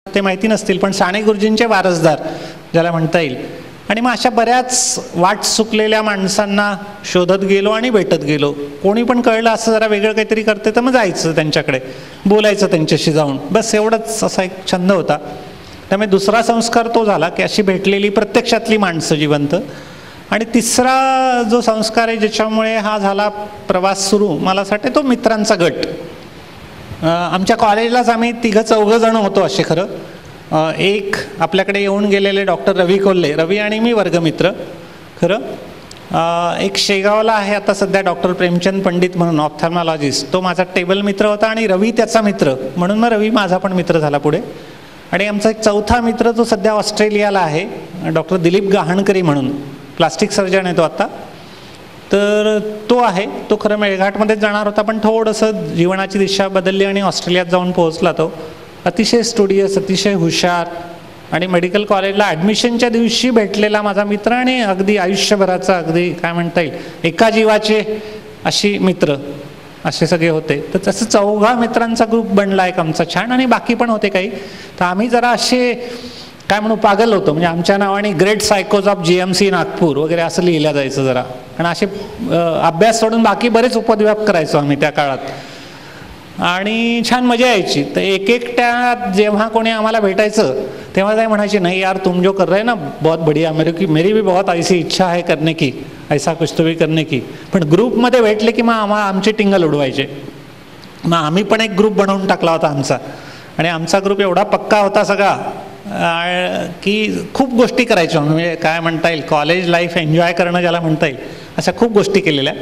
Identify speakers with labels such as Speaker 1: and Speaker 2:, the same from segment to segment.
Speaker 1: ते माहिती नसतील, पण साने गुरुजींचे वारसदार ज्याला म्हणता येईल. आणि मग अशा बऱ्याच वाट चुकलेल्या माणसांना शोधत गेलो आणि भेटत गेलो. कोणी पण कळलं असं जरा वेगळं काहीतरी करते तर मग जायचं त्यांच्याकडे, बोलायचं त्यांच्याशी जाऊन, बस एवढंच असा एक छंद होता. त्यामुळे दुसरा संस्कार तो झाला की अशी भेटलेली प्रत्यक्षातली माणसं जिवंत. आणि तिसरा जो संस्कार आहे ज्याच्यामुळे हा झाला प्रवास सुरू, मला असं वाटतं तो मित्रांचा गट. आमच्या कॉलेजलाच आम्ही 3-4 जण होतो असे खरं. एक आपल्याकडे येऊन गेलेले डॉक्टर रवी कोल्हे, रवी आणि मी वर्गमित्र खरं. एक शेगावला आहे आता सध्या डॉक्टर प्रेमचंद पंडित म्हणून, ऑप्थॅल्मॉलॉजिस्ट, तो माझा टेबल मित्र होता आणि रवी त्याचा मित्र म्हणून मग रवी माझा पण मित्र झाला पुढे. आणि आमचा एक चौथा मित्र जो सध्या ऑस्ट्रेलियाला आहे, डॉक्टर दिलीप गहाणकरी म्हणून, प्लास्टिक सर्जन आहे तो आता. तर तो आहे, तो खरं मेळघाटमध्येच जाणार होता पण थोडंसं जीवनाची दिशा बदलली आणि ऑस्ट्रेलियात जाऊन पोहोचला. तो अतिशय स्टुडियस, अतिशय हुशार आणि मेडिकल कॉलेजला ॲडमिशनच्या दिवशी भेटलेला माझा मित्र आणि अगदी आयुष्यभराचा, अगदी काय म्हणता येईल, एका जीवाचे अशी मित्र असे सगळे होते. तर तसं 4 मित्रांचा ग्रुप बनला एक आमचा छान. आणि बाकी पण होते काही. तर आम्ही जरा असे काय म्हणू पागल होतो, म्हणजे आमच्या नावाने ग्रेट सायकोज ऑफ GMC नागपूर वगैरे असं लिहिलं जायचं जरा. आणि असे अभ्यास सोडून बाकी बरेच उपद्व्याप करायचो आम्ही त्या काळात आणि छान मजा यायची. तर एकट्या जेव्हा कोणी आम्हाला भेटायचं तेव्हा काय म्हणायचे, नाही यार तुम जो कर रहे ना बहुत बढ़िया, मेरी भी बहुत ऐसी इच्छा है करने की, ऐसा कुछ तो भी करने की. पण ग्रुपमध्ये भेटले की मग आमचे टिंगल उडवायचे. मग आम्ही पण एक ग्रुप बनवून टाकला होता आमचा. आणि आमचा ग्रुप एवढा पक्का होता सगळा की खूप गोष्टी करायचो. म्हणजे काय म्हणता येईल, कॉलेज लाईफ एन्जॉय करणं ज्याला म्हणता येईल, अशा खूप गोष्टी केलेल्या.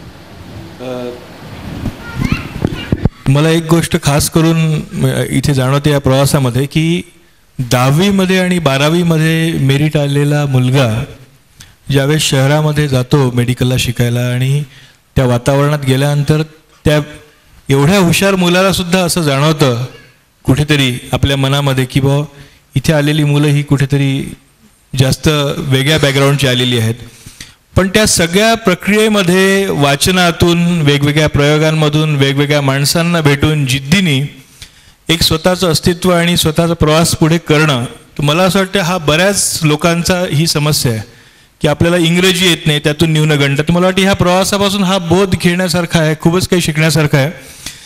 Speaker 2: मला एक गोष्ट खास करून इथे जाणवते या प्रवासामध्ये की 10वीमध्ये आणि 12वीमध्ये मेरिट आलेला मुलगा ज्यावेळेस शहरामध्ये जातो मेडिकलला शिकायला आणि त्या वातावरणात गेल्यानंतर त्या एवढ्या हुशार मुलाला सुद्धा असं जाणवतं कुठेतरी आपल्या मनामध्ये की बुवा इथे आलेली मुलं ही कुठेतरी जास्त वेगळ्या बॅकग्राऊंडची आलेली आहेत. पण त्या सगळ्या प्रक्रियेमध्ये वाचनातून, वेगवेगळ्या प्रयोगांमधून, वेगवेगळ्या माणसांना भेटून जिद्दीने एक स्वतःचं अस्तित्व आणि स्वतःचा प्रवास पुढे करणं. तर मला असं वाटतं हा बऱ्याच लोकांचा ही समस्या आहे की आपल्याला इंग्रजी येत नाही, त्यातून न्यूनगंड. तर मला वाटतं ह्या प्रवासापासून हा बोध घेण्यासारखा आहे, खूपच काही शिकण्यासारखं आहे.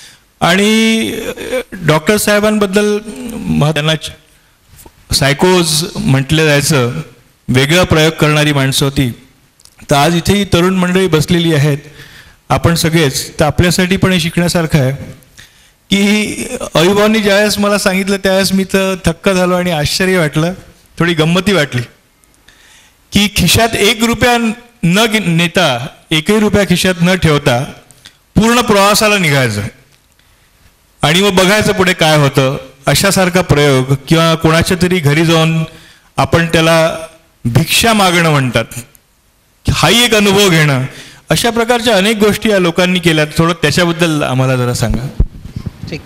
Speaker 2: आणि डॉक्टर साहेबांबद्दल त्यांना सायकोज म्हटलं जायचं, वेगळा प्रयोग करणारी माणसं होती. तर आज इथेही तरुण मंडळी बसलेली आहेत, आपण सगळेच. तर आपल्यासाठी पण हे शिकण्यासारखं आहे की अविभावनी ज्यावेळेस मला सांगितलं त्यावेळेस मी तर थक्क झालो आणि आश्चर्य वाटलं, थोडी गंमती वाटली की खिशात 1 रुपया न नेता, 1ही रुपया खिशात न ठेवता पूर्ण प्रवासाला निघायचं आणि मग बघायचं पुढे काय होतं. अशासारखा प्रयोग किंवा कोणाच्या तरी घरी जाऊन आपण त्याला भिक्षा मागणं म्हणतात, हाही एक अनुभव घेणं, अशा प्रकारच्या अनेक गोष्टी या लोकांनी केल्यात. थोडं त्याच्याबद्दल आम्हाला जरा सांगा.
Speaker 1: ठीक.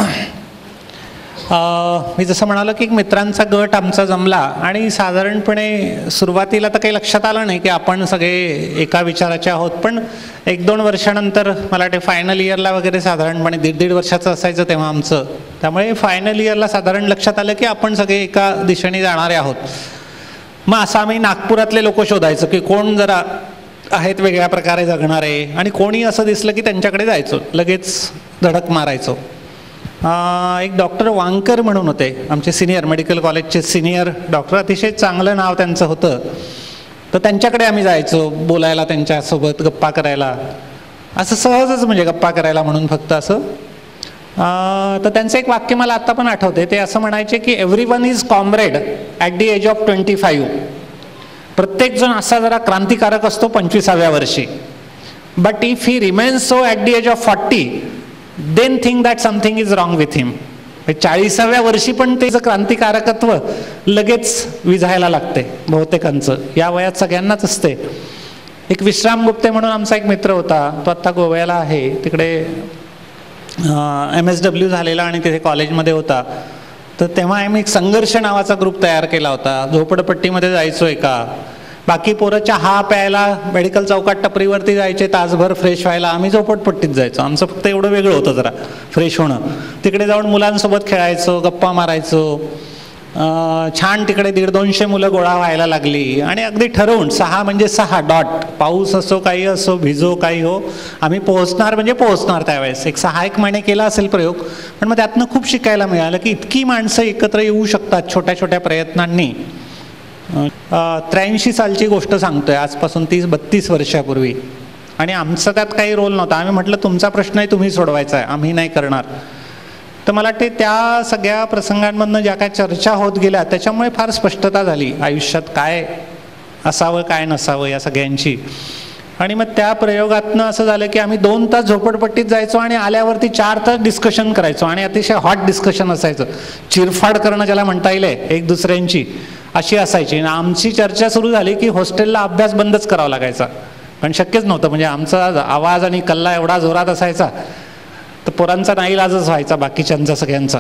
Speaker 1: मी जसं म्हणालो की एक मित्रांचा गट आमचा जमला आणि साधारणपणे सुरुवातीला तर काही लक्षात आलं नाही की आपण सगळे एका विचाराचे आहोत. पण 1-2 वर्षानंतर मला वाटते फायनल इयरला वगैरे साधारणपणे 1.5 वर्षाचं असायचं तेव्हा आमचं. त्यामुळे फायनल इयरला साधारण लक्षात आलं की आपण सगळे एका दिशेने जाणारे आहोत. मग असं आम्ही नागपुरातले लोक शोधायचो की कोण जरा आहेत वेगळ्या प्रकारे जगणारे, आणि कोणी असं दिसलं की त्यांच्याकडे जायचो, लगेच धडक मारायचो. एक डॉक्टर वांकर म्हणून होते आमचे सिनियर, मेडिकल कॉलेजचे सिनियर डॉक्टर, अतिशय चांगलं नाव त्यांचं होतं. तर त्यांच्याकडे आम्ही जायचो बोलायला, त्यांच्यासोबत गप्पा करायला, असं सहजच, म्हणजे गप्पा करायला म्हणून फक्त असं. तर त्यांचं एक वाक्य मला आत्ता पण आठवते. ते असं म्हणायचे की everyone is comrade at the age of 25. प्रत्येकजण असा जरा क्रांतिकारक असतो 25व्या वर्षी. But if he remains so at the age of 40 then think that something is wrong with him. 40व्या वर्षी पण ते क्रांतिकारकत्व लगेच विझायला लागते बहुतेकांचं. या वयात सगळ्यांनाच असते. एक विश्राम गुप्ते म्हणून आमचा एक मित्र होता, तो आत्ता गोव्याला आहे, तिकडे MSW झालेला आणि तिथे कॉलेजमध्ये होता. तर तेव्हा आम्ही एक संघर्ष नावाचा ग्रुप तयार केला होता. झोपडपट्टीमध्ये जायचो एका, बाकी पोरं चहा प्यायला मेडिकल चौकात टपरीवरती जायचे तासभर फ्रेश व्हायला, आम्ही झोपडपट्टीत जायचो. आमचं फक्त एवढं वेगळं होतं जरा फ्रेश होणं. तिकडे जाऊन मुलांसोबत खेळायचो, गप्पा मारायचो. छान तिकडे 150-200 मुलं गोळा व्हायला लागली आणि अगदी ठरवून 6 म्हणजे 6 डॉट, पाऊस असो काही असो भिजो काही हो, आम्ही पोहोचणार म्हणजे पोहोचणार. त्यावेळेस एक 6-1 महिने केला असेल प्रयोग, पण मग त्यातनं खूप शिकायला मिळालं की इतकी माणसं एकत्र येऊ शकतात छोट्या छोट्या प्रयत्नांनी. 83 सालची गोष्ट सांगतोय, आजपासून 30-32 वर्षापूर्वी. आणि आमचा त्यात काही रोल नव्हता. आम्ही म्हटलं तुमचा प्रश्नही तुम्ही सोडवायचा आहे, आम्ही नाही करणार. तर मला वाटते त्या सगळ्या प्रसंगांमधनं ज्या काय चर्चा होत गेल्या त्याच्यामुळे फार स्पष्टता झाली आयुष्यात काय असावं काय नसावं या सगळ्यांची. आणि मग त्या प्रयोगातनं असं झालं की आम्ही 2 तास झोपडपट्टीत जायचो आणि आल्यावरती 4 तास डिस्कशन करायचो आणि अतिशय हॉट डिस्कशन असायचं. चिरफाड करणं ज्याला म्हणता येईल एक दुसऱ्यांची अशी असायची. आणि आमची चर्चा सुरू झाली की हॉस्टेलला अभ्यास बंदच करावा लागायचा, पण शक्यच नव्हतं. म्हणजे आमचा आवाज आणि कल्ला एवढा जोरात असायचा तर पोरांचा नाईलाजच व्हायचा बाकीच्यांचा सगळ्यांचा.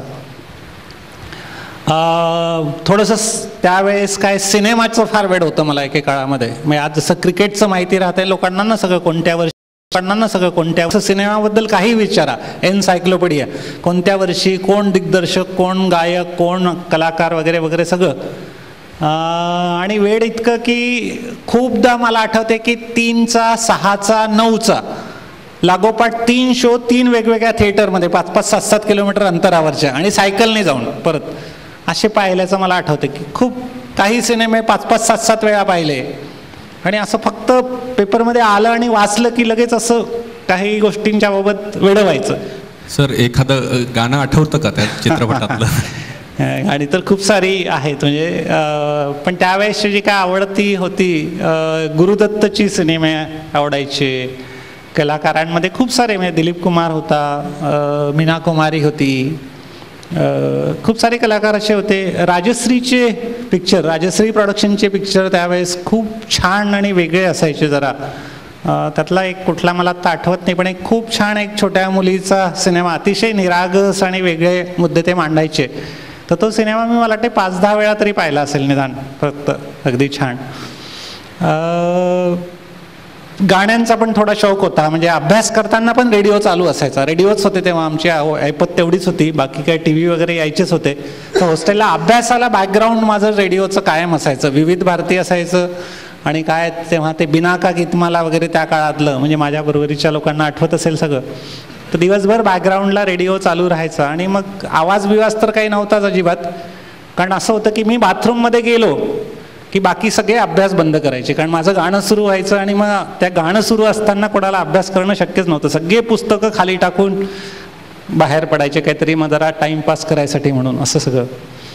Speaker 1: थोडंसं त्यावेळेस काय सिनेमाचं फार वेळ होतं मला एके काळामध्ये. म्हणजे आज जसं क्रिकेटचं माहिती राहते लोकांना ना सगळं कोणत्या वर्षी सिनेमाबद्दल काही विचारा, एन्सायक्लोपीडिया, कोणत्या वर्षी कोण दिग्दर्शक कोण गायक कोण कलाकार वगैरे वगैरे सगळं. आणि वेळ इतकं की खूपदा मला आठवते की 3चा 6चा 9चा लागोपाठ 3 शो 3 वेगवेगळ्या थिएटरमध्ये 5-5 7-7 किलोमीटर अंतरावरच्या आणि सायकलने जाऊन परत असे पाहिल्याचं मला आठवतं की खूप काही सिनेमे 5-5 7-7 वेळा पाहिले. आणि असं फक्त पेपरमध्ये आलं आणि वाचलं की लगेच असं काही गोष्टींच्या बाबत वेडं व्हायचं.
Speaker 3: सर एखादं गाणं आठवतं का त्या चित्रपटातलं?
Speaker 1: आणि तर खूप सारी आहेत म्हणजे, पण त्यावेळेसची जी काय आवडती होती गुरुदत्तची सिनेमे आवडायचे. कलाकारांमध्ये खूप सारे म्हणजे दिलीप कुमार होता, मीना कुमारी होती, खूप सारे कलाकार असे होते. राजश्रीचे पिक्चर, राजश्री प्रोडक्शनचे पिक्चर त्यावेळेस खूप छान आणि वेगळे असायचे जरा. त्यातला एक कुठला मला आता आठवत नाही, पण एक खूप छान एक छोट्या मुलीचा सिनेमा, अतिशय निरागस आणि वेगळे मुद्दे ते मांडायचे. तर तो सिनेमा मी मला वाटते 5-10 वेळा तरी पाहिला असेल निदान, फक्त अगदी छान. गाण्यांचा पण थोडा शौक होता. म्हणजे अभ्यास करताना पण रेडिओ चालू असायचा. रेडिओच होते तेव्हा आमची ऐपत तेवढीच होती, बाकी काही टी व्ही वगैरे यायचेच होते. तर हॉस्टेलला अभ्यासाला बॅकग्राऊंड माझं रेडिओचं कायम असायचं. विविध भारती असायचं आणि काय तेव्हा ते बिनाका गीतमाला वगैरे त्या काळातलं, म्हणजे माझ्या बरोबरीच्या लोकांना आठवत असेल सगळं. तर दिवसभर बॅकग्राऊंडला रेडिओ चालू राहायचा आणि मग आवाज बिवाज तर काही नव्हताच अजिबात. कारण असं होतं की मी बाथरूममध्ये गेलो की बाकी सगळे अभ्यास बंद करायचे, कारण माझं गाणं सुरू व्हायचं आणि मग त्या गाणं सुरू असताना कोणाला अभ्यास करणं शक्यच नव्हतं. सगळे पुस्तकं खाली टाकून बाहेर पडायचे काहीतरी मग जरा टाईमपास करायसाठी म्हणून, असं सगळं.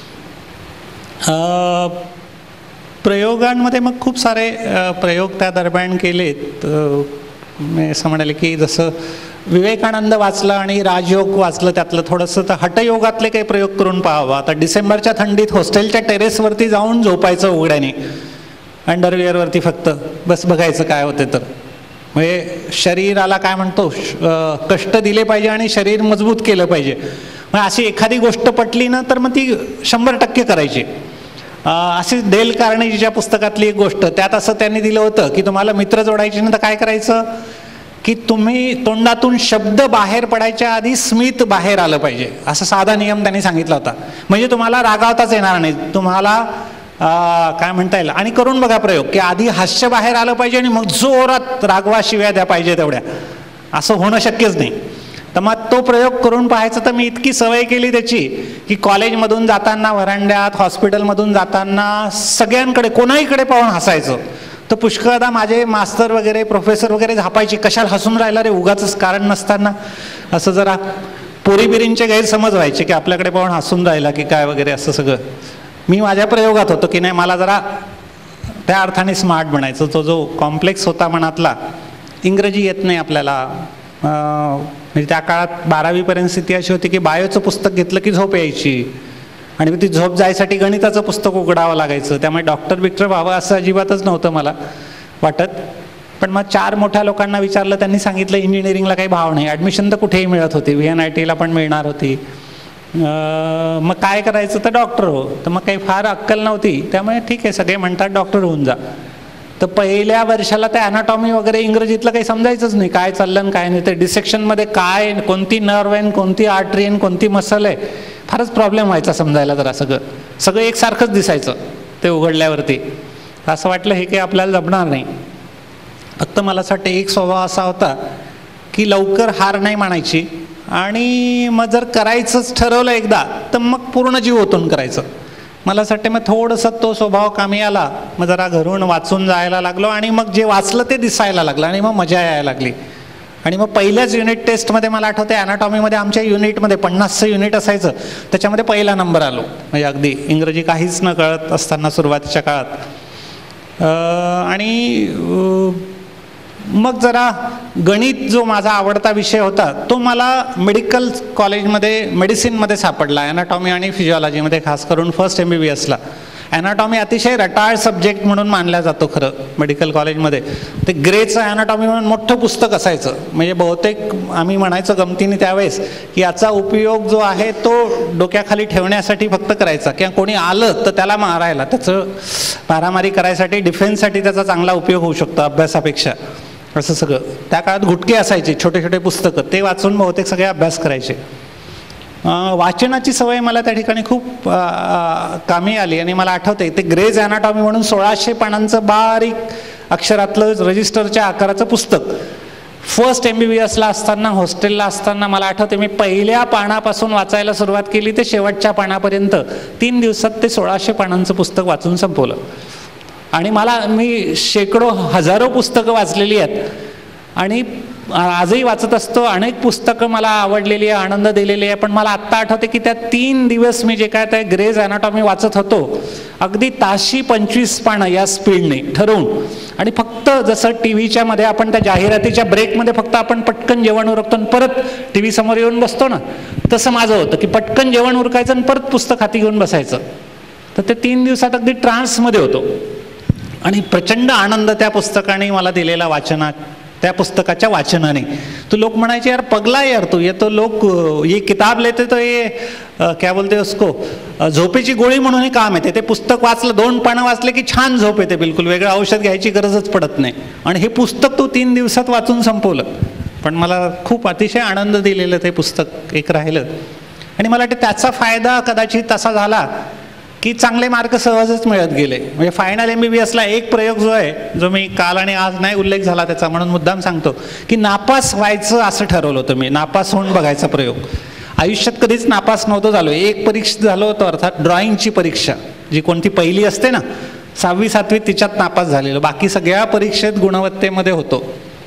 Speaker 1: प्रयोगांमध्ये मग खूप सारे प्रयोग त्या दरम्यान केलेत. मी असं म्हणाले की जसं विवेकानंद वाचलं आणि राजयोग वाचलं, त्यातलं थोडंसं तर हठयोगातले काही प्रयोग करून पाहावं. आता डिसेंबरच्या थंडीत हॉस्टेलच्या टेरेसवरती जाऊन झोपायचं उघड्याने, अंडरवेअरवरती फक्त, बस बघायचं काय होते. तर म्हणजे शरीराला काय म्हणतो, कष्ट दिले पाहिजे आणि शरीर मजबूत केलं पाहिजे. मग अशी एखादी गोष्ट पटली ना तर मग ती 100% करायची. अशी डेल कार्नेगीच्या पुस्तकातली एक गोष्ट, त्यात असं त्यांनी दिलं होतं की तुम्हाला मित्र जोडायचे ना तर काय करायचं की तुम्ही तोंडातून शब्द बाहेर पडायच्या आधी स्मित बाहेर आलं पाहिजे, असा साधा नियम त्यांनी सांगितला होता. म्हणजे तुम्हाला रागावताच येणार नाही, तुम्हाला काय म्हणता येईल. आणि करून बघा प्रयोग की आधी हास्य बाहेर आलं पाहिजे आणि मग जोरात रागवा शिव्या द्या पाहिजे तेवढ्या. असं होणं शक्यच नाही. तर मग तो प्रयोग करून पाहायचा. तर मी इतकी सवय केली त्याची की कॉलेजमधून जाताना व्हरांड्यात, हॉस्पिटलमधून जाताना सगळ्यांकडे कोणाहीकडे पाहून हसायचं. तर पुष्कळदा माझे मास्तर वगैरे प्रोफेसर वगैरे झापायचे, कशाला हसून राहिला रे उगाच कारण नसताना. असं जरा पोरीबिरींचे गैरसमज व्हायचे की आपल्याकडे पाहून हसून राहिला की काय वगैरे असं सगळं. मी माझ्या प्रयोगात होतो की नाही, मला जरा त्या अर्थाने स्मार्ट बनायचं. तो जो कॉम्प्लेक्स होता मनातला, इंग्रजी येत नाही आपल्याला, म्हणजे त्या काळात 12वी स्थिती अशी होती की बायोचं पुस्तक घेतलं की झोप यायची आणि ती झोप जायसाठी गणिताचं पुस्तक उघडावं लागायचं. त्यामुळे डॉक्टर बिक्टर व्हावं असं अजिबातच नव्हतं मला वाटत. पण मग 4 मोठ्या लोकांना विचारलं, त्यांनी सांगितलं इंजिनिअरिंगला काही भाव नाही, ॲडमिशन तर कुठेही मिळत होती, VNITला पण मिळणार होती. मग काय करायचं तर डॉक्टर हो. तर मग काही फार अक्कल नव्हती, त्यामुळे ठीक आहे सगळे म्हणतात डॉक्टर होऊन जा. तर पहिल्या वर्षाला ते ॲनाटॉमी वगैरे इंग्रजीतलं काही समजायचंच नाही, काय चाललं आणि काय नाही. ते डिसेक्शनमध्ये काय, कोणती नर्व आहे, कोणती आर्टरी आहे, कोणती मसल आहे, फारच प्रॉब्लेम व्हायचा समजायला. जरा सगळं एकसारखंच दिसायचं ते उघडल्यावरती. असं वाटलं हे काही आपल्याला जमणार नाही. फक्त मला असं वाटतं एक स्वभाव असा होता की लवकर हार नाही मानायची, आणि मग जर करायचंच ठरवलं एकदा तर मग पूर्ण जीव ओतून करायचं. मला असं वाटतं मग थोडंसं तो स्वभाव कामी आला. मग जरा घरून वाचून जायला लागलो, आणि मग जे वाचलं ते दिसायला लागलं, आणि मग मजा यायला लागली. आणि मग पहिल्याच युनिट टेस्टमध्ये मला आठवते ॲनाटॉमीमध्ये आमच्या युनिटमध्ये 50चं युनिट असायचं, त्याच्यामध्ये पहिला नंबर आलो. म्हणजे अगदी इंग्रजी काहीच न कळत असताना सुरुवातीच्या काळात. आणि मग जरा गणित जो माझा आवडता विषय होता तो मला मेडिकल कॉलेजमध्ये मेडिसिनमध्ये सापडला, ॲनाटॉमी आणि फिजिओलॉजीमध्ये, खास करून फर्स्ट MBBSला. ॲनाटॉमी अतिशय रटाळ सब्जेक्ट म्हणून मानला जातो खरं मेडिकल कॉलेजमध्ये. ते ग्रेचं ॲनाटॉमी म्हणून मोठं पुस्तक असायचं. म्हणजे बहुतेक आम्ही म्हणायचं गमतीने त्यावेळेस की याचा उपयोग जो आहे तो डोक्याखाली ठेवण्यासाठी फक्त करायचा, किंवा कोणी आलं तर त्याला मारायला, त्याचं मारामारी करायसाठी, डिफेन्ससाठी त्याचा चांगला उपयोग होऊ शकतो अभ्यासापेक्षा. असं सगळं त्या काळात गुटके असायचे, छोटे छोटे पुस्तकं, ते वाचून बहुतेक सगळे अभ्यास करायचे. वाचनाची सवय मला त्या ठिकाणी खूप कामी आली. आणि मला आठवते ते ग्रेज ॲनाटॉमी म्हणून 1600 पानांचं बारीक अक्षरातलं रजिस्टरच्या आकाराचं पुस्तक. फर्स्ट MBBSला असताना, हॉस्टेलला असताना मला आठवते मी पहिल्या पानापासून वाचायला सुरुवात केली ते शेवटच्या पानापर्यंत 3 दिवसात ते 1600 पानांचं पुस्तक वाचून संपवलं. आणि मी शेकडो हजारो पुस्तकं वाचलेली आहेत, आणि आजही वाचत असतो. अनेक पुस्तकं मला आवडलेली आहे, आनंद दिलेली आहे. पण मला आत्ता आठवते की त्या 3 दिवस मी जे काय त्या ग्रेज ॲनाटॉमी वाचत होतो, अगदी ताशी 25 पानं या स्पीडने ठरवून. आणि फक्त जसं TV मध्ये आपण त्या जाहिरातीच्या ब्रेकमध्ये फक्त आपण पटकन जेवण उरकतो आणि परत TV समोर येऊन बसतो ना, तसं माझं होतं की पटकन जेवण उरकायचं आणि परत पुस्तक हाती घेऊन बसायचं. तर ते 3 दिवसात अगदी ट्रान्समध्ये होतो. आणि प्रचंड आनंद त्या पुस्तकाने मला दिलेला, त्या पुस्तकाच्या वाचनाने. तो लोक म्हणायचे यार पगला यार तू, ये तो लोक ये किताब लेते तो ये क्या बोलते उसको, झोपेची गोळी म्हणून हे काम येते. ते पुस्तक वाचलं, 2 पानं वाचले की छान झोप येते, बिलकुल वेगळं औषध घ्यायची गरजच पडत नाही. आणि हे पुस्तक तू 3 दिवसात वाचून संपवलं. पण मला खूप अतिशय आनंद दिलेलं ते पुस्तक एक राहिलं. आणि मला वाटतं त्याचा फायदा कदाचित असा झाला की चांगले मार्क सहजच मिळत गेले. म्हणजे फायनल MBBSला एक प्रयोग जो आहे, जो मी काल आणि आज नाही उल्लेख झाला त्याचा म्हणून मुद्दाम सांगतो, की नापास व्हायचं असं ठरवलं होतं मी. नापास होऊन बघायचा प्रयोग. आयुष्यात कधीच नापास नव्हतं झालो. एक परीक्षा झालो होतं, अर्थात ड्रॉइंगची परीक्षा, जी कोणती पहिली असते ना, 6वी 7वी तिच्यात नापास झालेलो. बाकी सगळ्या परीक्षेत गुणवत्तेमध्ये होतो.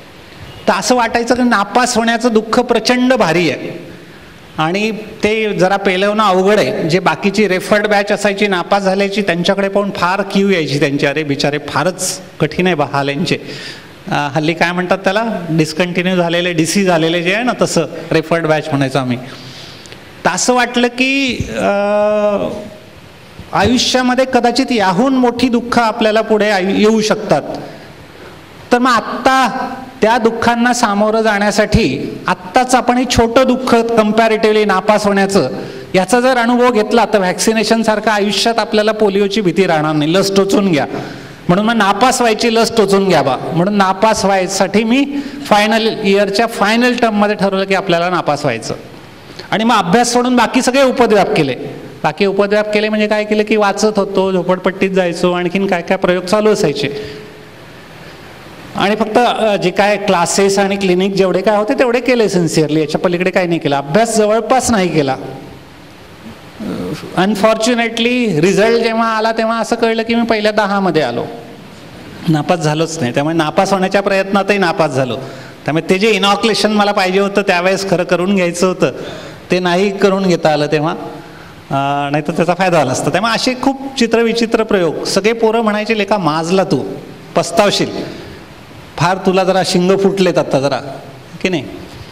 Speaker 1: तर असं वाटायचं की नापास होण्याचं दुःख प्रचंड भारी आहे, आणि ते जरा पेलवणं अवघड आहे. जे बाकीची रेफर्ड बॅच असायची नापास झाल्याची, त्यांच्याकडे पाहून फार क्यू यायची त्यांची, अरे बिचारे फारच कठीण आहे हाल यांचे. हल्ली काय म्हणतात त्याला, डिस्कंटिन्यू झालेले, DC झालेले जे आहे ना, तसं रेफर्ड बॅच म्हणायचं आम्ही. तर असं वाटलं की आयुष्यामध्ये कदाचित याहून मोठी दुःख आपल्याला पुढे येऊ शकतात. तर मग आत्ता त्या दुःखांना सामोरं जाण्यासाठी आत्ताच आपण हे छोटं दुःख कम्पॅरेटिव्हली नापास होण्याचं, याचा जर अनुभव घेतला तर व्हॅक्सिनेशनसारखं आयुष्यात आपल्याला पोलिओची भीती राहणार नाही. लस टोचून घ्या, म्हणून मग नापास व्हायची लस टोचून घ्या बा. म्हणून नापास व्हायसाठी मी फायनल इयरच्या फायनल टर्ममध्ये ठरवलं की आपल्याला नापास व्हायचं. आणि मग अभ्यास सोडून बाकी सगळे उपद्व्याप केले. बाकी उपद्व्याप केले म्हणजे काय केलं की वाचत होतो, झोपडपट्टीत जायचो, आणखीन काय काय प्रयोग चालू असायचे. आणि फक्त जे काय क्लासेस आणि क्लिनिक जेवढे काय होते तेवढे केले सिन्सिअरली, याच्या पलीकडे काही नाही केलं. अभ्यास जवळपास नाही केला. अनफॉर्च्युनेटली रिझल्ट जेव्हा आला तेव्हा असं कळलं की मी पहिल्या 10 मध्ये आलो, नापास झालोच नाही. त्यामुळे नापास होण्याच्या प्रयत्नातही नापास झालो. त्यामुळे ते जे इनॉक्युलेशन मला पाहिजे होतं त्यावेळेस खरं करून घ्यायचं होतं, ते नाही करून घेता आलं तेव्हा, नाही तर त्याचा फायदा झाला असता. त्यामुळे असे खूप चित्रविचित्र प्रयोग. सगळे पोरं म्हणायचे लेखा माजला तू, पस्तावशील, फार तुला जरा शिंग फुटलेत आता जरा, की नाही.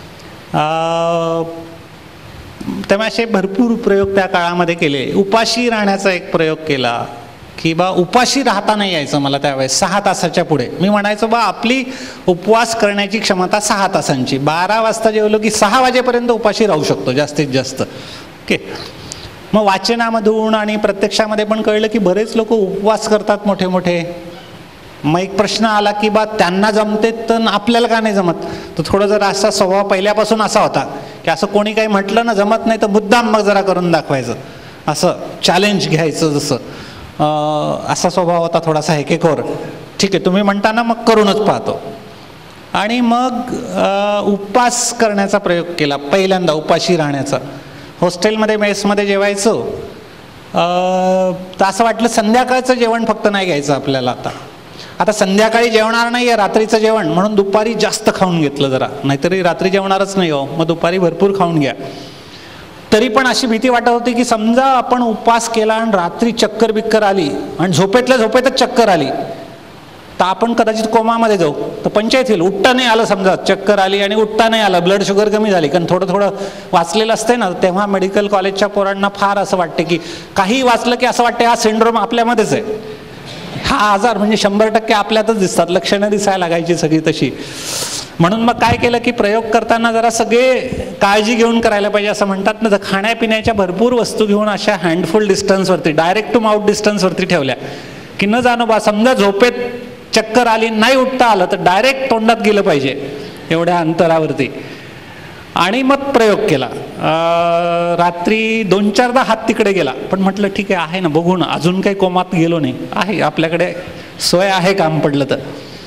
Speaker 1: त्यामुळे असे भरपूर प्रयोग त्या काळामध्ये केले. उपाशी राहण्याचा एक प्रयोग केला की बा उपाशी राहता नाही यायचं मला त्यावेळेस 6 तासाच्या पुढे. मी म्हणायचो बा आपली उपवास करण्याची क्षमता 6 तासांची. 12 वाजता जेवलो की 6 वाजेपर्यंत उपाशी राहू शकतो जास्तीत जास्त. ओके. मग वाचनामधून आणि प्रत्यक्षामध्ये पण कळलं की बरेच लोक उपवास करतात मोठे मोठे, मग एक प्रश्न आला की बा त्यांना जमते तर आपल्याला का नाही जमत. तर थोडं जरा असा स्वभाव पहिल्यापासून असा होता की असं कोणी काही म्हटलं ना जमत नाही तर मुद्दाम मग जरा करून दाखवायचं, असं चॅलेंज घ्यायचं जसं, असा स्वभाव होता थोडासा हेकेखोर. ठीक आहे तुम्ही म्हणता ना मग करूनच पाहतो. आणि मग उपवास करण्याचा प्रयोग केला पहिल्यांदा, उपाशी राहण्याचा. हॉस्टेलमध्ये मेसमध्ये जेवायचो तर असं वाटलं संध्याकाळचं जेवण फक्त नाही घ्यायचं आपल्याला. आता संध्याकाळी जेवणार नाही आहे रात्रीचं जेवण, म्हणून दुपारी जास्त खाऊन घेतलं जरा, नाहीतरी रात्री जेवणारच नाही हो, मग दुपारी भरपूर खाऊन घ्या. तरी पण अशी भीती वाटत होती की समजा आपण उपवास केला आणि रात्री चक्कर बिक्कर आली आणि झोपेतल्या झोपेतच चक्कर आली तर आपण कदाचित कोमामध्ये जाऊ, तर पंचायत येईल. उठता नाही आलं समजा, चक्कर आली आणि उठता नाही आलं, ब्लड शुगर कमी झाली, कारण थोडं थोडं वाचलेलं असते ना, तेव्हा मेडिकल कॉलेजच्या पोरांना फार असं वाटते की काही वाचलं की असं वाटते हा सिंड्रोम आपल्यामध्येच आहे, हा आजार म्हणजे 100% आपल्यातच दिसतात, लक्षणं दिसायला लागायची सगळी तशी. म्हणून मग काय केलं की प्रयोग करताना जरा सगळे काळजी घेऊन करायला पाहिजे असं म्हणतात ना, तर खाण्यापिण्याच्या भरपूर वस्तू घेऊन अशा हँडफुल डिस्टन्सवरती, डायरेक्ट टू माउथ डिस्टन्सवरती ठेवल्या की न जाणं बा समजा झोपेत चक्कर आली नाही उठता आलं तर डायरेक्ट तोंडात गेलं पाहिजे एवढ्या अंतरावरती. आणि मग प्रयोग केला. रात्री 2-4दा हात तिकडे गेला, पण म्हटलं ठीक आहे ना, बघू ना, अजून काही कोमात गेलो नाही, आहे आपल्याकडे सोय आहे काम पडलं तर.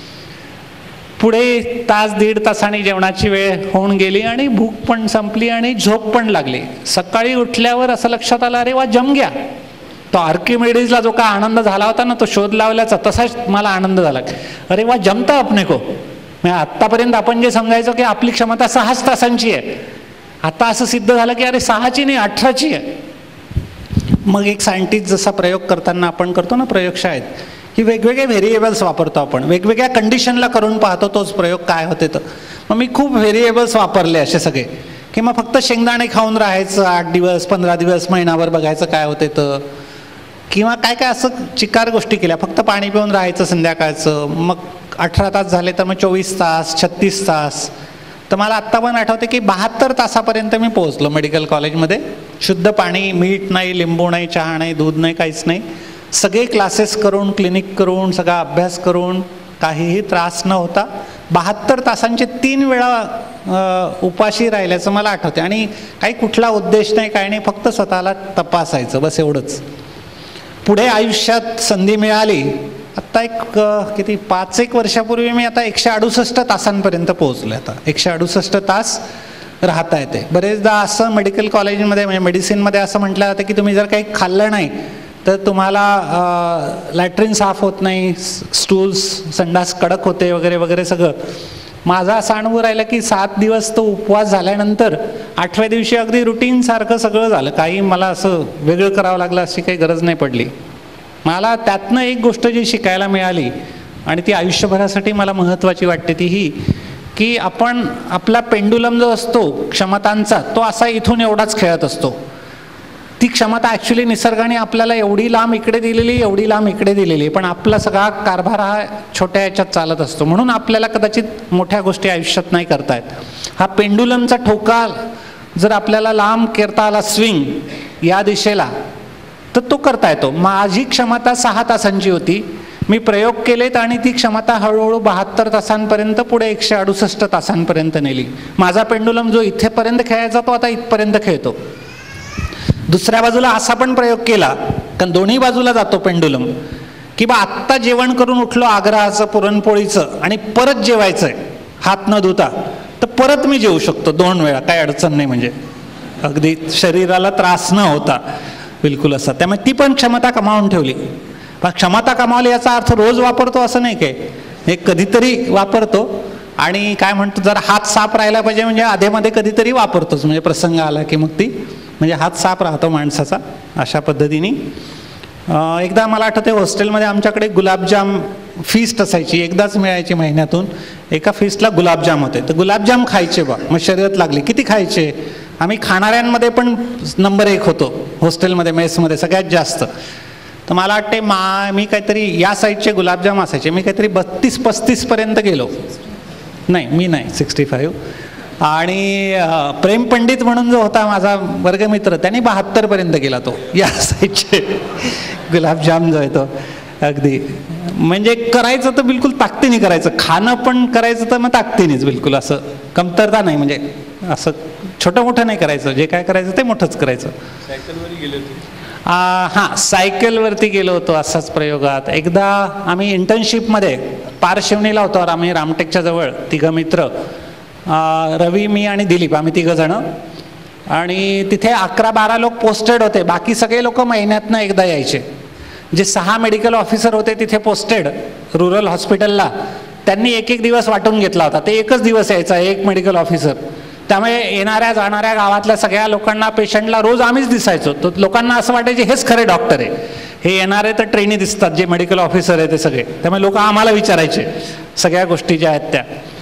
Speaker 1: पुढे तास 1.5 तासांनी जेवणाची वेळ होऊन गेली आणि भूक पण संपली आणि झोप पण लागली. सकाळी उठल्यावर असं लक्षात आलं अरे वा जम गया. तो आर्किमिडीजला जो काय आनंद झाला होता ना तो शोध लावल्याचा, तसाच मला आनंद झाला. अरे वा जमता अपने को. आत्तापर्यंत आपण जे समजायचो की आपली क्षमता 6 तासांची आहे, आता असं सिद्ध झालं की अरे 6ची नाही 18ची आहे. मग एक सायंटिस्ट जसा प्रयोग करताना आपण करतो ना प्रयोगशाळेत, की वेगवेगळे व्हेरिएबल्स वापरतो आपण, वेगवेगळ्या कंडिशनला करून पाहतो तोच प्रयोग काय होते. तर मग मी खूप व्हेरिएबल्स वापरले असे सगळे, की मग फक्त शेंगदाणे खाऊन राहायचं 8 दिवस 15 दिवस महिनाभर, बघायचं काय होते. तर किंवा काय काय असं चिकार गोष्टी केल्या, फक्त पाणी पिऊन राहायचं संध्याकाळचं, मग 18 तास झाले तर मग 24 तास 36 तास. तर मला आत्ता पण आठवते की 72 तासापर्यंत मी पोहोचलो मेडिकल कॉलेजमध्ये. शुद्ध पाणी, मीठ नाही, लिंबू नाही, चहा नाही, दूध नाही, काहीच नाही. सगळे क्लासेस करून, क्लिनिक करून, सगळा अभ्यास करून, काहीही त्रास न होता 72 तासांचे 3 वेळा उपाशी राहिल्याचं मला आठवते. आणि काही कुठला उद्देश नाही, काही नाही, फक्त स्वतःला तपासायचं, बस एवढंच. पुढे आयुष्यात संधी मिळाली. आत्ता एक किती 5-1 वर्षापूर्वी मी आता 168 तासांपर्यंत पोहोचलो. आता 168 तास राहता येते. बरेचदा असं मेडिकल कॉलेजमध्ये म्हणजे मेडिसिनमध्ये असं म्हटलं जातं की तुम्ही जर काही खाल्लं नाही तर तुम्हाला लॅट्रिन साफ होत नाही, स्टूल्स संडास कडक होते वगैरे वगैरे सगळं. माझा असा अनुभव राहिला की 7 दिवस तो उपवास झाल्यानंतर 8व्या दिवशी अगदी रुटीनसारखं सगळं झालं. काही मला असं वेगळं करावं लागलं अशी काही गरज नाही पडली. मला त्यातनं एक गोष्ट जी शिकायला मिळाली आणि ती आयुष्यभरासाठी मला महत्त्वाची वाटते ती ही, की आपण आपला पेंडुलम जो असतो क्षमतांचा, तो असा इथून एवढाच खेळत असतो. ती क्षमता ॲक्च्युली निसर्गाने आपल्याला एवढी लांब इकडे दिलेली, एवढी लांब इकडे दिलेली, पण आपला सगळा कारभार हा छोट्या याच्यात चालत असतो. म्हणून आपल्याला कदाचित मोठ्या गोष्टी आयुष्यात नाही करता येत. हा पेंडुलमचा ठोका जर आपल्याला लांब करता आला, स्विंग या दिशेला, तर तो करता येतो. माझी क्षमता 6 तासांची होती. मी प्रयोग केलेत आणि ती क्षमता हळूहळू 72 तासांपर्यंत पुढे 168 तासांपर्यंत नेली. माझा पेंडुलम जो इथेपर्यंत खेळायचा तो आता इथपर्यंत खेळतो. दुसऱ्या बाजूला असा पण प्रयोग केला, कारण दोन्ही बाजूला जातो पेंडुलम, की बा आत्ता जेवण करून उठलो आग्रहाचं पुरणपोळीचं आणि परत जेवायचं आहे हात न धुता, तर परत मी जेवू शकतो 2 वेळा, काही अडचण नाही. म्हणजे अगदी शरीराला त्रास न होता बिलकुल असा. त्यामुळे ती पण क्षमता कमावून ठेवली. पण क्षमता कमावली याचा अर्थ रोज वापरतो असं नाही, काय हे कधीतरी वापरतो. आणि काय म्हणतो जरा हात साफ राहायला पाहिजे, म्हणजे आधेमध्ये कधीतरी वापरतोच, म्हणजे प्रसंग आला की मग ती म्हणजे हात साफ राहतो माणसाचा अशा पद्धतीने. एकदा मला आठवते हॉस्टेलमध्ये आमच्याकडे गुलाबजाम फीस्ट असायची, एकदाच मिळायची महिन्यातून. एका फीस्टला गुलाबजाम होते, तर गुलाबजाम खायचे बा. मग शर्यत लागली किती खायचे. आम्ही खाणाऱ्यांमध्ये पण नंबर 1 होतो हॉस्टेलमध्ये, मेसमध्ये सगळ्यात जास्त. तर मला वाटते मी काहीतरी या साईडचे गुलाबजाम असायचे, मी काहीतरी 32-35 पर्यंत गेलो. नाही मी नाही 65. आणि प्रेम पंडित म्हणून जो होता माझा वर्गमित्र, त्याने 72 पर्यंत गेला तो या साईडचे गुलाबजाम जो आहे तो. अगदी म्हणजे करायचं तर बिलकुल ताकदीने करायचं, खाणं पण करायचं तर मग ताकदीनेच, बिलकुल असं कमतरता नाही, म्हणजे असं छोटं मोठं नाही करायचं, जे काय करायचं ते मोठंच करायचं. हां, सायकलवरती गेलो होतो असाच प्रयोगात. एकदा आम्ही इंटर्नशिपमध्ये पारशिवनीला होतो, आम्ही रामटेकच्या जवळ तिघं मित्र, रवी, मी आणि दिलीप, आम्ही तिघं जणं. आणि तिथे 11-12 लोक पोस्टेड होते, बाकी सगळे लोक महिन्यातनं एकदा यायचे. जे 6 मेडिकल ऑफिसर होते तिथे पोस्टेड रुरल हॉस्पिटलला, त्यांनी एक दिवस वाटून घेतला होता. ते एकच दिवस यायचा एक मेडिकल ऑफिसर. त्यामुळे येणाऱ्या जाणाऱ्या गावातल्या सगळ्या लोकांना, पेशंटला रोज आम्हीच दिसायचो. तर लोकांना असं वाटायचे हेच खरे डॉक्टर आहे, हे येणारे तर ट्रेनी दिसतात, जे मेडिकल ऑफिसर आहे ते सगळे. त्यामुळे लोक आम्हाला विचारायचे सगळ्या गोष्टी ज्या आहेत त्या.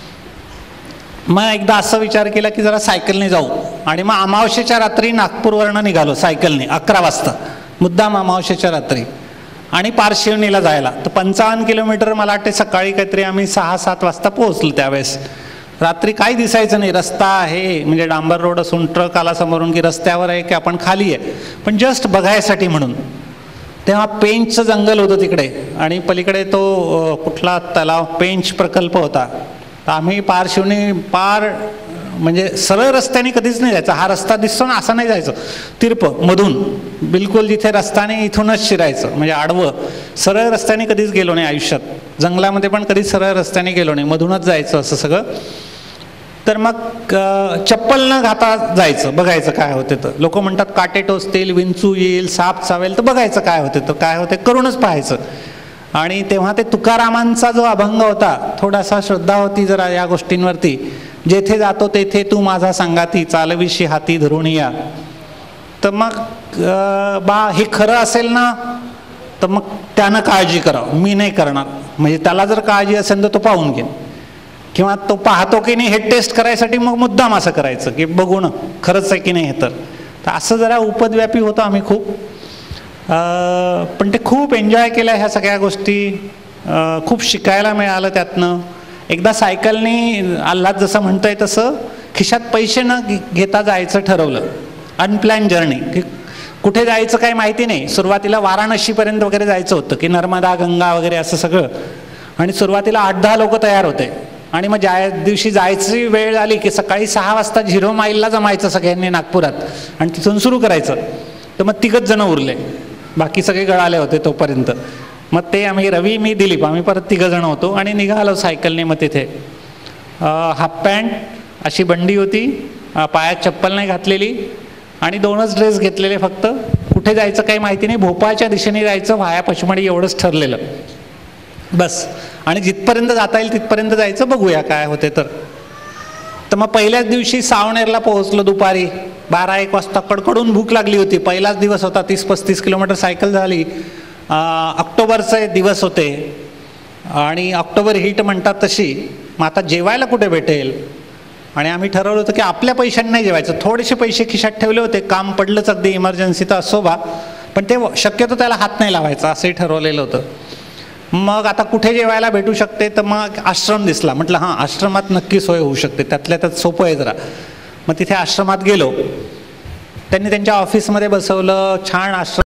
Speaker 1: मग एकदा असं विचार केला की जरा सायकलने जाऊ, आणि मग अमावस्येच्या रात्री नागपूरवरनं निघालो सायकलने 11 वाजता, मुद्दाम अमावस्येच्या रात्री, आणि पारशिवनीला जायला. तर 55 किलोमीटर मला वाटते सकाळी काहीतरी आम्ही 6-7 वाजता पोहोचलो. त्यावेळेस रात्री काही दिसायचं नाही, रस्ता आहे म्हणजे डांबर रोड असून ट्रक आला समोरून की रस्त्यावर आहे की आपण खाली आहे, पण जस्ट बघायसाठी म्हणून. तेव्हा पेंचचं जंगल होतं तिकडे, आणि पलीकडे तो कुठला तलाव, पेंच प्रकल्प होता. तर आम्ही पारशिवनी पार म्हणजे सरळ रस्त्याने कधीच नाही जायचं, हा रस्ता दिसतो ना असं नाही जायचं, तिरप मधून बिलकुल जिथे रस्त्याने इथूनच शिरायचं, म्हणजे आडवं. सरळ रस्त्याने कधीच गेलो नाही आयुष्यात, जंगलामध्ये पण कधीच सरळ रस्त्याने गेलो नाही, मधूनच जायचं असं सगळं. तर मग चप्पल न घाता जायचं, बघायचं काय होते. तर लोक म्हणतात काटे टोचतील, विंचू येईल, साप चावेल, तर बघायचं काय होते. तर काय होते करूनच पाहायचं. आणि तेव्हा ते तुकारामांचा जो अभंग होता, थोडासा श्रद्धा होती जरा या गोष्टींवरती, जेथे जातो तेथे तू माझा संगाती, चालविशी हाती धरून या. तर मग बा हे खरं असेल ना तर मग त्यानं काळजी करावं, मी नाही करणार. म्हणजे त्याला जर काळजी असेल तर तो पाहून घेईन, किंवा तो पाहतो की नाही हे टेस्ट करायसाठी मग मुद्दाम असं करायचं की बघू ना खरंच आहे की नाही हे. तर असं जरा उपद्व्यापी होतं आम्ही खूप. पण ते खूप एन्जॉय केल्या ह्या सगळ्या गोष्टी, खूप शिकायला मिळालं त्यातनं. एकदा सायकलनी आल्हाद जसं म्हणतोय तसं खिशात पैसे न घेता जायचं ठरवलं, अनप्लॅन जर्नी, की कुठे जायचं काही माहिती नाही. सुरुवातीला वाराणसीपर्यंत वगैरे जायचं होतं, की नर्मदा गंगा वगैरे असं सगळं. आणि सुरुवातीला 8-10 लोक तयार होते. आणि मग ज्या दिवशी जायची वेळ झाली की सकाळी 6 वाजता 0 माईलला जमायचं सगळ्यांनी नागपुरात, आणि तिथून सुरू करायचं. तर मग 3 जण उरले, बाकी सगळे गळाले होते तोपर्यंत. मग ते आम्ही, रवी, मी, दिलीप, आम्ही परत 3 जण होतो आणि निघालो सायकलने. मग तिथे हाफ पॅन्ट अशी बंडी होती, पायात चप्पल नाही घातलेली, आणि 2च ड्रेस घेतलेले फक्त. कुठे जायचं काही माहिती नाही, भोपाळच्या दिशेने जायचं, व्हाया पचमढी एवढंच ठरलेलं बस. आणि जिथपर्यंत जाता येईल तिथपर्यंत जायचं, बघूया काय होते. तर मग पहिल्याच दिवशी सावनेरला पोहोचलो दुपारी 12-1 वाजता. कडकडून भूक लागली होती, पहिलाच दिवस होता, 30-35 किलोमीटर सायकल झाली. ऑक्टोबरचे दिवस होते आणि ऑक्टोबर हीट म्हणतात तशी. मग आता जेवायला कुठे भेटेल, आणि आम्ही ठरवलं होतं की आपल्या पैशांनी नाही जेवायचं. थोडेसे पैसे खिशात ठेवले होते, काम पडलंच अगदी इमर्जन्सी तर असो बा, पण ते शक्यतो त्याला हात नाही लावायचा असंही ठरवलेलं होतं. मग आता कुठे जेवायला भेटू शकते, तर मग आश्रम दिसला. म्हटलं हां, आश्रमात नक्की सोय होऊ शकते, त्यातल्या त्यात सोपं आहे जरा. मग तिथे आश्रमात गेलो, त्यांनी त्यांच्या ऑफिसमध्ये बसवलं, छान आश्रम